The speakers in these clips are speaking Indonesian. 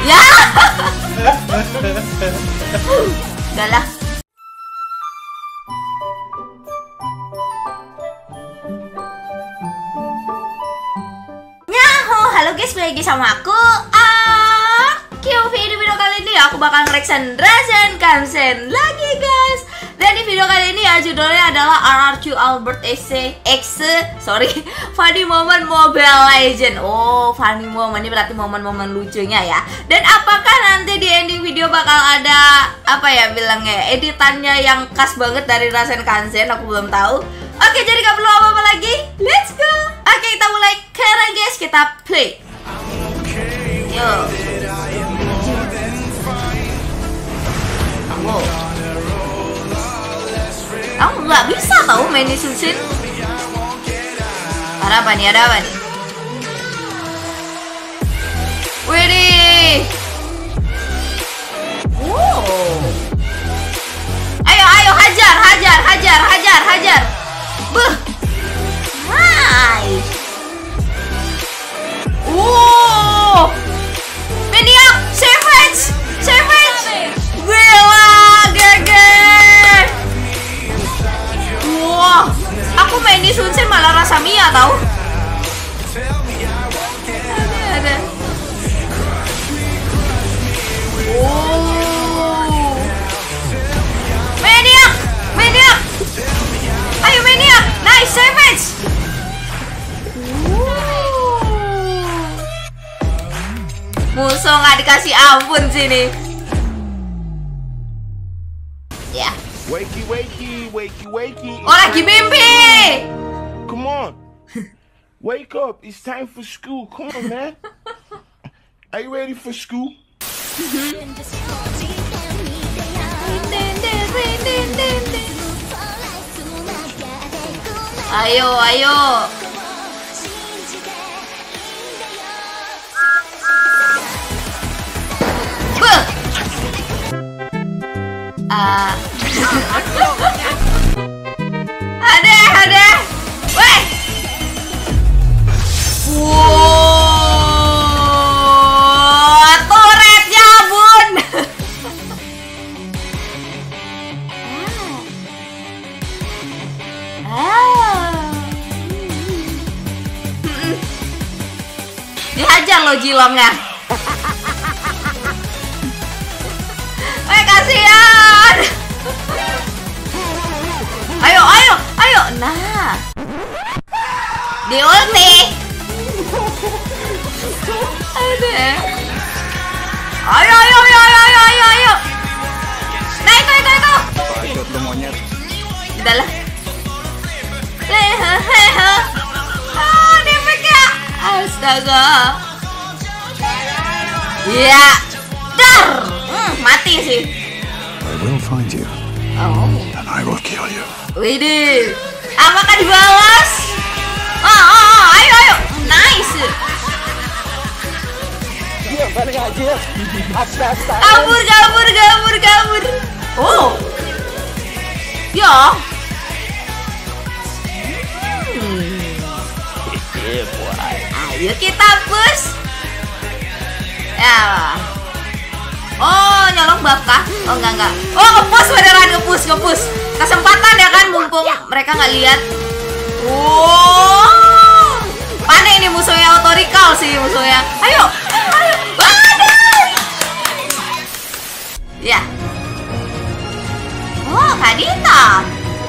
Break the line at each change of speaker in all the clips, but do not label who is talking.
Ya. Udah lah. Halo guys, balik lagi sama aku Kyofi. Di video kali ini aku bakal nge-reaction Rasen Kansen lagi guys. Dan di video kali ini ya judulnya adalah RRQ Albert Funny Moment Mobile Legend. Oh, funny moment, ini berarti momen-momen lucunya ya. Dan apakah nanti di ending video bakal ada apa ya bilangnya, editannya yang khas banget dari Rasen Kansen? Aku belum tahu. Oke, jadi gak perlu apa-apa lagi, let's go. Oke, kita mulai sekarang guys, kita play. Yo. Wow. Aku nggak bisa tahu main di Susin. Ada apa nih? Ada apa nih? Widih. Wow. Ayo hajar. Buh. Nice. Wow. Maniac, Savage. Gila, geger. Wah, aku main di Sunset malah rasa Mia tau. Ada. Oh. Maniac. Ayo Maniac. Nice, Savage. Musuh nggak dikasih ampun sini. Ya.
Wakey.
Oh, lagi mimpi.
Come on. Wake up. It's time for school. Come on, man. Are you ready for school?
Ayo. Ada. Weh. Wow, turretnya bun. Dihajar lo jilongnya. Kasihan. Ayo. Nah. Di ulti. Ada. Ayo. Nah, itu. Udah lah. Dipik ya. Astaga. Ya. Dar. Mati sih.
I will find you.
Oh.
And I will kill you.
Widih. Apakah dibalas? Ayo. Nice. Kabur. Oh. Ya. Ayo kita push. Ya. Oh, nyolong bab kah? Oh, enggak. Oh, nge-push beneran, nge-push. Kesempatan ya kan, mumpung mereka nggak lihat. Wow. Panik ini musuhnya, otorikal sih musuhnya. Ayo. Ya. Oh, Kadita.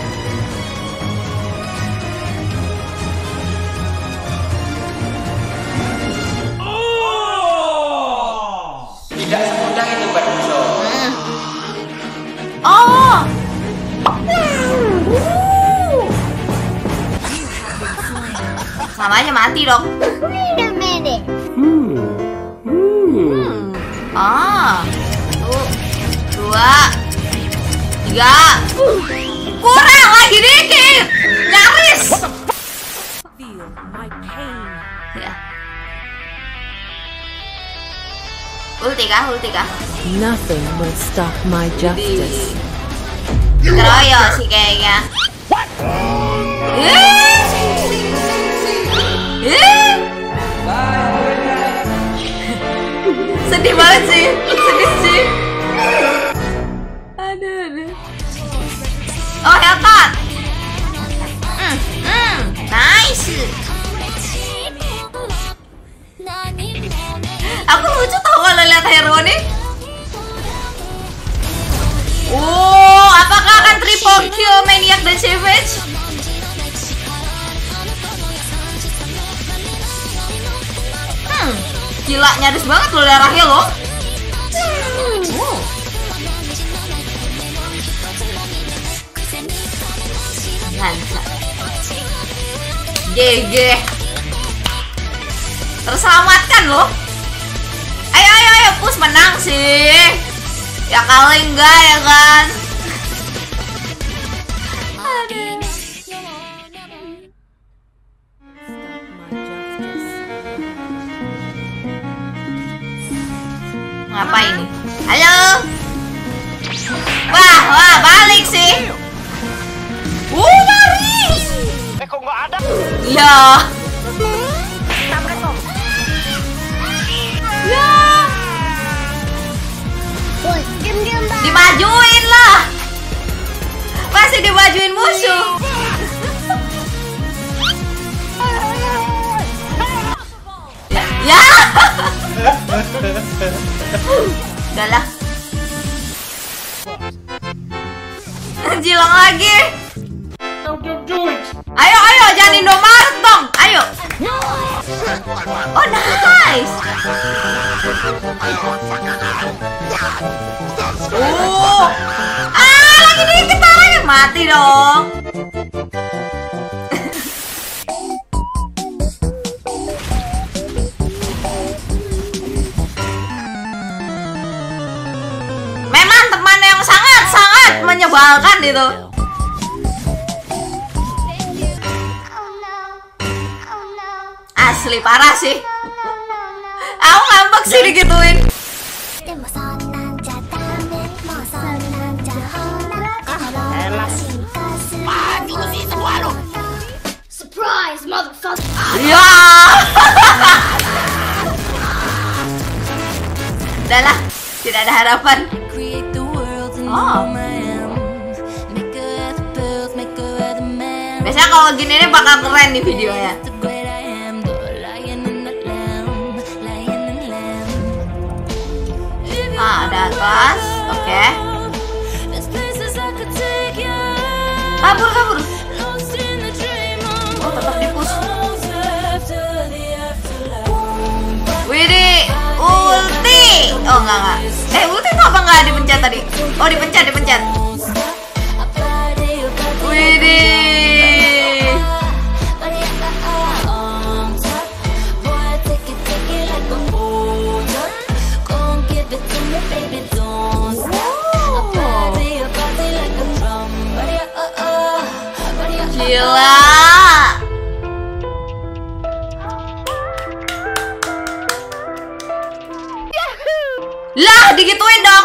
Tidak semudah itu buat musuh.
Oh. Sama aja mati dong.
Wait a minute.
Dua, tiga. Kurang lagi dikit. Nyaris. Ya. Ulti kah?
Nothing will stop my justice.
Keroyo sih kayaknya. Sedih banget sih, sedih sih. Aduh. Oh, Hellcat. Nice. Aku lucu tau kalau lihat hero nih. Apakah akan triple kill Maniac dan Savage? Gila, nyaris banget loh darahnya loh. Mantap. GG. Terselamatkan loh. Ayo, push, menang sih. Ya kali enggak ya kan. Ngapa ini? Halo. Wah, balik sih. Baris.
Kok nggak ada?
Iya. Ya. Dimajuin lah. Masih dimajuin musuh. Ya. Udah lah. Jilang lagi. Ayo, jangan Indomaret dong. Ayo. Oh, nice. Lagi dikit orangnya mati dong. Memang teman yang sangat menyebalkan itu. Asli parah sih. Aku ngambek sih digituin.
Surprise, motherfucker.
Ya. Udahlah, tidak ada harapan. Oh. Biasanya kalau gini ini bakal keren nih videonya. Ada atas, oke. Kabur. Oh, tetap di-push. Widih, ulti. Oh, enggak. Ulti itu apa enggak dipencet tadi? Oh, dipencet. Widih. Gila. Lah, digituin dong.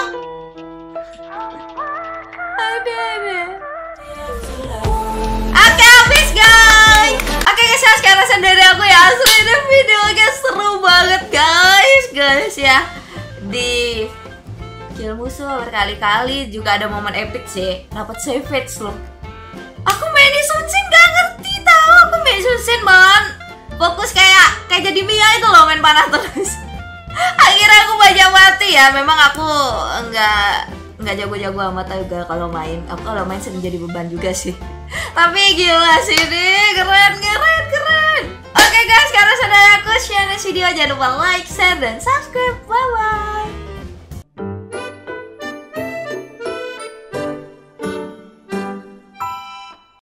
Oke, habis guys. Oke guys, sekarang rasa dari aku ya. Asli ini video guys seru banget guys ya. Di kill musuh berkali-kali, juga ada momen epic sih. Dapat savage loh. Aku main di Sunsin gak ngerti tau. Aku main Sunsin fokus kayak jadi Mia itu loh, main panah terus. Akhirnya aku banyak mati ya. Memang aku nggak jago-jago amat juga kalau main. Aku kalau main sering jadi beban juga sih. Tapi gila sih nih, keren. Oke guys, karena saudara aku share video, jangan lupa like, share, dan subscribe. Bye.